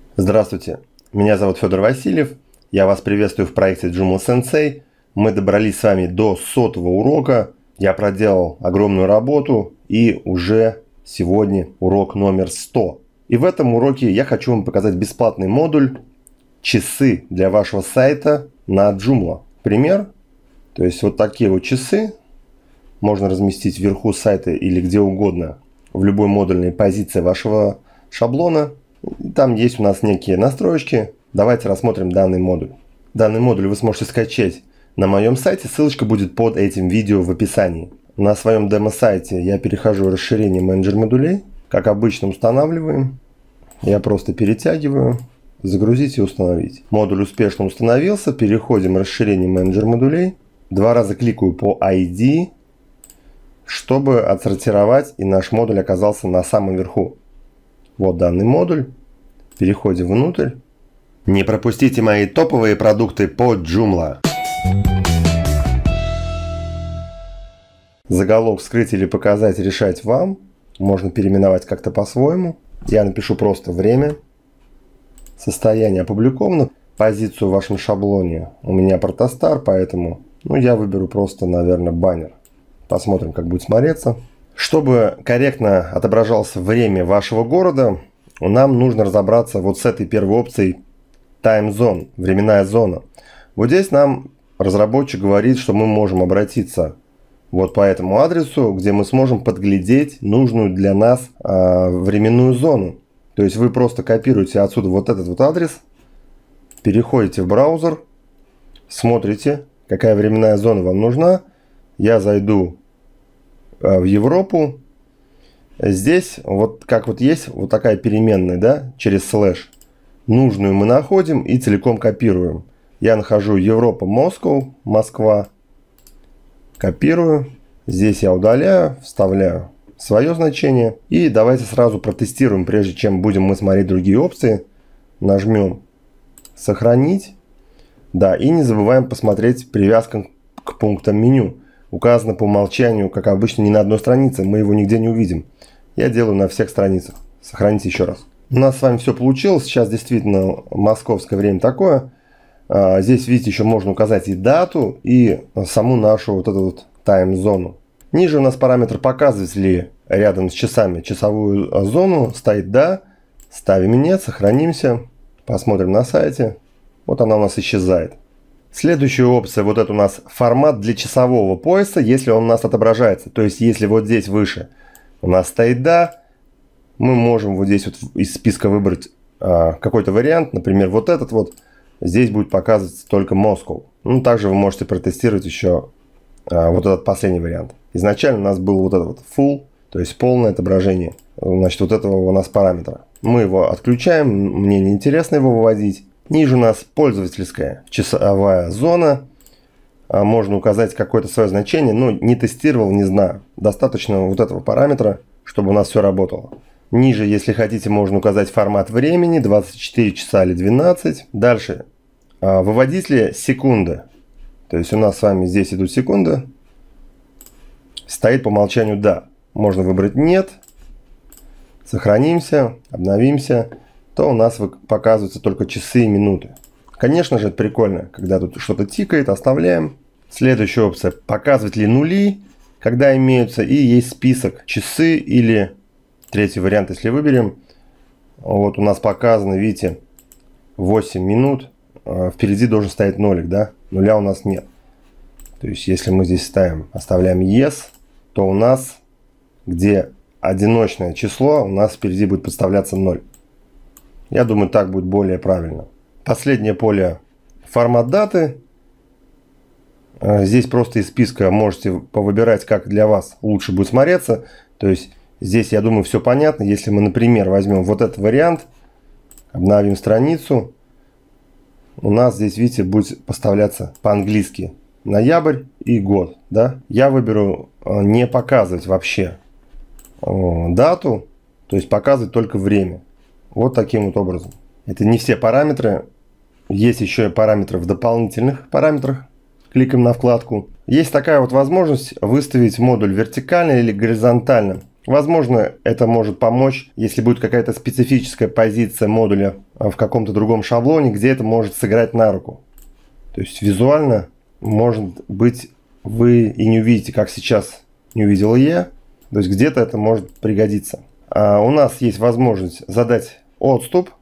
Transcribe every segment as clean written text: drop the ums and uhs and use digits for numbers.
Здравствуйте, меня зовут Федор Васильев, я вас приветствую в проекте Joomla Sensei. Мы добрались с вами до 100-го урока, я проделал огромную работу и уже сегодня урок номер 100. И в этом уроке я хочу вам показать бесплатный модуль «Часы для вашего сайта на Joomla». Пример, то есть вот такие вот часы можно разместить вверху сайта или где угодно в любой модульной позиции вашего шаблона. Там есть у нас некие настройки. Давайте рассмотрим данный модуль. Данный модуль вы сможете скачать на моем сайте. Ссылочка будет под этим видео в описании. На своем демо-сайте я перехожу в расширение менеджер модулей. Как обычно устанавливаем. Я просто перетягиваю. Загрузить и установить. Модуль успешно установился. Переходим в расширение менеджер модулей. Два раза кликаю по ID, чтобы отсортировать, и наш модуль оказался на самом верху. Вот данный модуль. Переходим внутрь. Не пропустите мои топовые продукты по Joomla. Заголовок скрыть или показать решать вам. Можно переименовать как-то по-своему. Я напишу просто время. Состояние опубликовано. Позицию в вашем шаблоне у меня протостар, поэтому я выберу просто, наверное, баннер. Посмотрим, как будет смотреться. Чтобы корректно отображалось время вашего города, нам нужно разобраться вот с этой первой опцией Time Zone, временная зона. Вот здесь нам разработчик говорит, что мы можем обратиться вот по этому адресу, где мы сможем подглядеть нужную для нас временную зону. То есть вы просто копируете отсюда вот этот вот адрес, переходите в браузер, смотрите, какая временная зона вам нужна. Я зайду в Европу. Здесь вот как вот есть вот такая переменная, да, через слэш. Нужную мы находим и целиком копируем. Я нахожу Европа, Москва. Копирую. Здесь я удаляю, вставляю свое значение. И давайте сразу протестируем, прежде чем будем мы смотреть другие опции. Нажмем сохранить. Да, и не забываем посмотреть привязку к пунктам меню. Указано по умолчанию, как обычно, не на одной странице. Мы его нигде не увидим. Я делаю на всех страницах. Сохраните еще раз. У нас с вами все получилось. Сейчас действительно московское время такое. Здесь, видите, еще можно указать и дату, и саму нашу вот эту вот тайм-зону. Ниже у нас параметр показывать ли рядом с часами часовую зону. Стоит да. Ставим нет. Сохранимся. Посмотрим на сайте. Вот она у нас исчезает. Следующая опция, вот это у нас формат для часового пояса, если он у нас отображается. То есть, если вот здесь выше у нас стоит да, мы можем вот здесь вот из списка выбрать какой-то вариант. Например, вот этот вот. Здесь будет показываться только Moscow. Также вы можете протестировать еще вот этот последний вариант. Изначально у нас был вот этот вот full, то есть полное отображение. Значит, вот этого у нас параметра. Мы его отключаем, мне не интересно его выводить. Ниже у нас пользовательская часовая зона. Можно указать какое-то свое значение, но не тестировал, не знаю. Достаточно вот этого параметра, чтобы у нас все работало. Ниже, если хотите, можно указать формат времени, 24 часа или 12. Дальше, выводить ли секунды. То есть у нас с вами здесь идут секунды. Стоит по умолчанию да. Можно выбрать нет. Сохранимся, обновимся. То у нас показываются только часы и минуты. Конечно же, это прикольно, когда тут что-то тикает, оставляем. Следующая опция, показывать ли нули, когда имеются, и есть список часы или третий вариант, если выберем. Вот у нас показано, видите, 8 минут, впереди должен стоять нолик, да, нуля у нас нет. То есть, если мы здесь оставляем yes, то у нас, где одиночное число, у нас впереди будет подставляться 0. Я думаю, так будет более правильно. Последнее поле формат даты. Здесь просто из списка можете повыбирать, как для вас лучше будет смотреться. То есть здесь, я думаю, все понятно. Если мы, например, возьмем вот этот вариант, обновим страницу, у нас здесь, видите, будет поставляться по-английски ноябрь и год. Да? Я выберу не показывать вообще дату, то есть показывать только время. Вот таким вот образом. Это не все параметры. Есть еще и параметры в дополнительных параметрах. Кликаем на вкладку. Есть такая вот возможность выставить модуль вертикально или горизонтально. Возможно, это может помочь, если будет какая-то специфическая позиция модуля в каком-то другом шаблоне, где это может сыграть на руку. То есть визуально, может быть, вы и не увидите, как сейчас не увидел я. То есть где-то это может пригодиться. А у нас есть возможность задать отступ.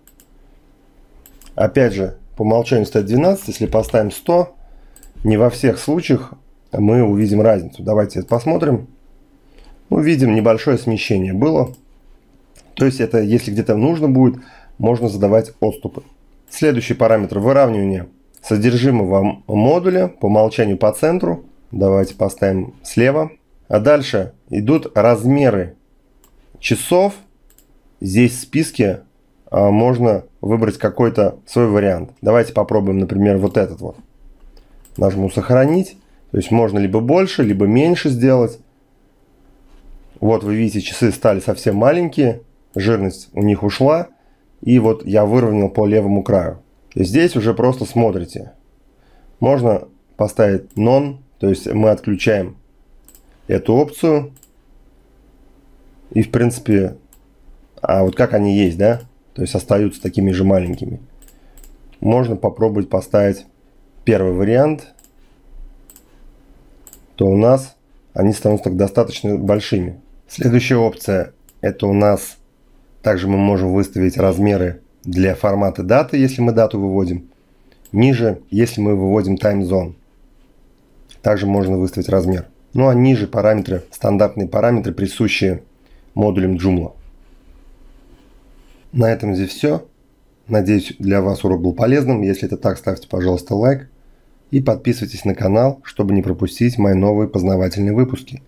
Опять же, по умолчанию стоит 12. Если поставим 100, не во всех случаях мы увидим разницу. Давайте это посмотрим. Увидим, небольшое смещение было. То есть это, если где-то нужно будет, можно задавать отступы. Следующий параметр — выравнивание содержимого модуля по умолчанию по центру. Давайте поставим слева. А дальше идут размеры часов. Здесь в списке можно выбрать какой-то свой вариант. Давайте попробуем, например, вот этот вот. Нажму «Сохранить». То есть можно либо больше, либо меньше сделать. Вот вы видите, часы стали совсем маленькие, жирность у них ушла, и вот я выровнял по левому краю. И здесь уже просто смотрите. Можно поставить None, то есть мы отключаем эту опцию. И в принципе, вот как они есть, да, то есть остаются такими же маленькими. Можно попробовать поставить первый вариант, то у нас они становятся достаточно большими. Следующая опция — это у нас также мы можем выставить размеры для формата даты, если мы дату выводим. Ниже, если мы выводим time zone. Также можно выставить размер. Ну а ниже параметры, стандартные параметры, присущие модулям Joomla. На этом здесь все. Надеюсь, для вас урок был полезным. Если это так, ставьте, пожалуйста, лайк. И подписывайтесь на канал, чтобы не пропустить мои новые познавательные выпуски.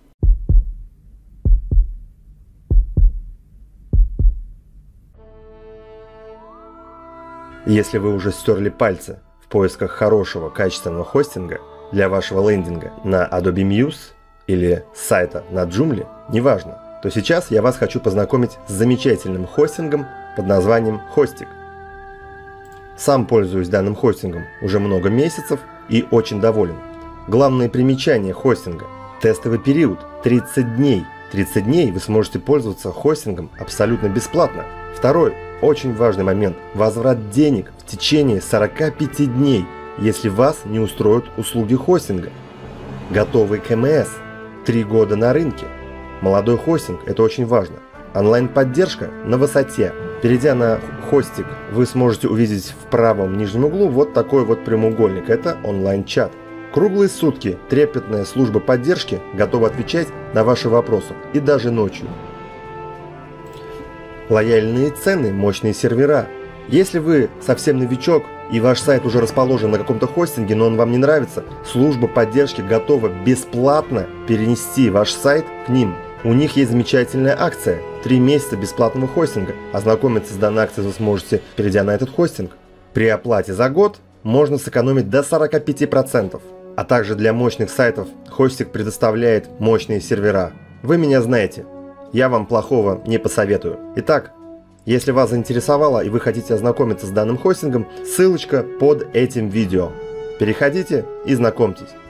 Если вы уже стерли пальцы в поисках хорошего качественного хостинга для вашего лендинга на Adobe Muse или сайта на Joomla, неважно, то сейчас я вас хочу познакомить с замечательным хостингом под названием Hostik. Сам пользуюсь данным хостингом уже много месяцев и очень доволен. Главное примечание хостинга – тестовый период 30 дней. 30 дней вы сможете пользоваться хостингом абсолютно бесплатно. Второй очень важный момент – возврат денег в течение 45 дней, если вас не устроят услуги хостинга. Готовый КМС – 3 года на рынке. Молодой хостинг – это очень важно. Онлайн-поддержка на высоте. Перейдя на Hostik, вы сможете увидеть в правом нижнем углу вот такой вот прямоугольник. Это онлайн-чат. Круглые сутки трепетная служба поддержки готова отвечать на ваши вопросы и даже ночью. Лояльные цены, мощные сервера. Если вы совсем новичок и ваш сайт уже расположен на каком-то хостинге, но он вам не нравится, служба поддержки готова бесплатно перенести ваш сайт к ним. У них есть замечательная акция – 3 месяца бесплатного хостинга. Ознакомиться с данной акцией вы сможете, перейдя на этот хостинг. При оплате за год можно сэкономить до 45%. А также для мощных сайтов Hostik предоставляет мощные сервера. Вы меня знаете, я вам плохого не посоветую. Итак, если вас заинтересовало и вы хотите ознакомиться с данным хостингом, ссылочка под этим видео. Переходите и знакомьтесь.